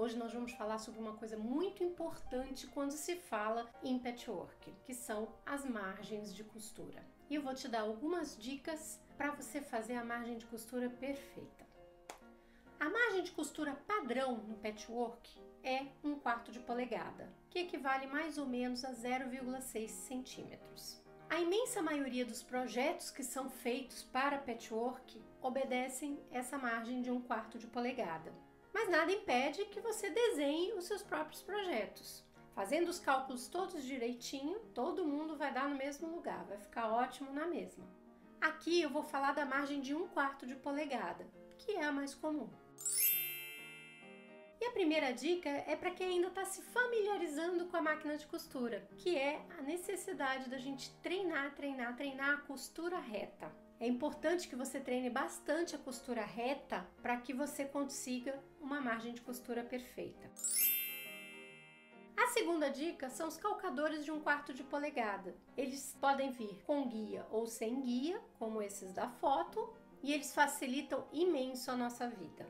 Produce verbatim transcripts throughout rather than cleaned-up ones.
Hoje nós vamos falar sobre uma coisa muito importante quando se fala em patchwork, que são as margens de costura. E eu vou te dar algumas dicas para você fazer a margem de costura perfeita. A margem de costura padrão no patchwork é um quarto de polegada, que equivale mais ou menos a zero vírgula seis centímetros. A imensa maioria dos projetos que são feitos para patchwork obedecem essa margem de um quarto de polegada. Mas nada impede que você desenhe os seus próprios projetos. Fazendo os cálculos todos direitinho, todo mundo vai dar no mesmo lugar, vai ficar ótimo na mesma. Aqui eu vou falar da margem de um quarto de polegada, que é a mais comum. E a primeira dica é para quem ainda está se familiarizando com a máquina de costura, que é a necessidade da gente treinar, treinar, treinar a costura reta. É importante que você treine bastante a costura reta para que você consiga uma margem de costura perfeita. A segunda dica são os calcadores de um quarto de polegada. Eles podem vir com guia ou sem guia, como esses da foto, e eles facilitam imenso a nossa vida.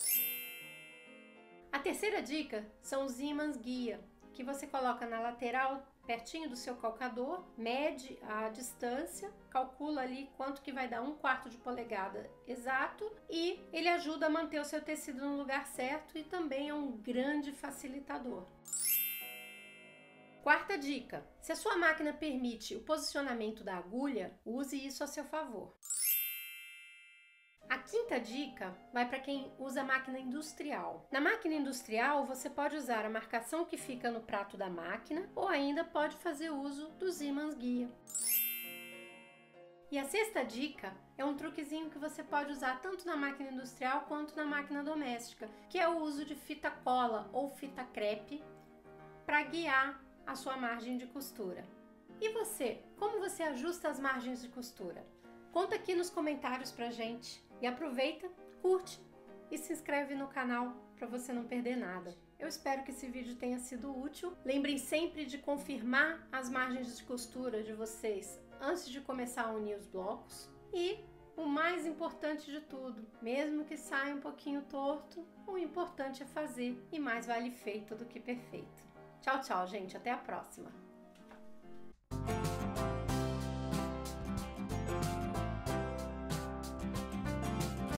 A terceira dica são os ímãs guia, que você coloca na lateral, pertinho do seu calcador, mede a distância, calcula ali quanto que vai dar um quarto de polegada exato e ele ajuda a manter o seu tecido no lugar certo e também é um grande facilitador. Quarta dica, se a sua máquina permite o posicionamento da agulha, use isso a seu favor. A quinta dica vai para quem usa máquina industrial. Na máquina industrial, você pode usar a marcação que fica no prato da máquina ou ainda pode fazer uso dos ímãs guia. E a sexta dica é um truquezinho que você pode usar tanto na máquina industrial quanto na máquina doméstica, que é o uso de fita cola ou fita crepe para guiar a sua margem de costura. E você, como você ajusta as margens de costura? Conta aqui nos comentários pra gente. E aproveita, curte e se inscreve no canal para você não perder nada. Eu espero que esse vídeo tenha sido útil. Lembrem sempre de confirmar as margens de costura de vocês antes de começar a unir os blocos. E o mais importante de tudo, mesmo que saia um pouquinho torto, o importante é fazer e mais vale feito do que perfeito. Tchau, tchau, gente. Até a próxima.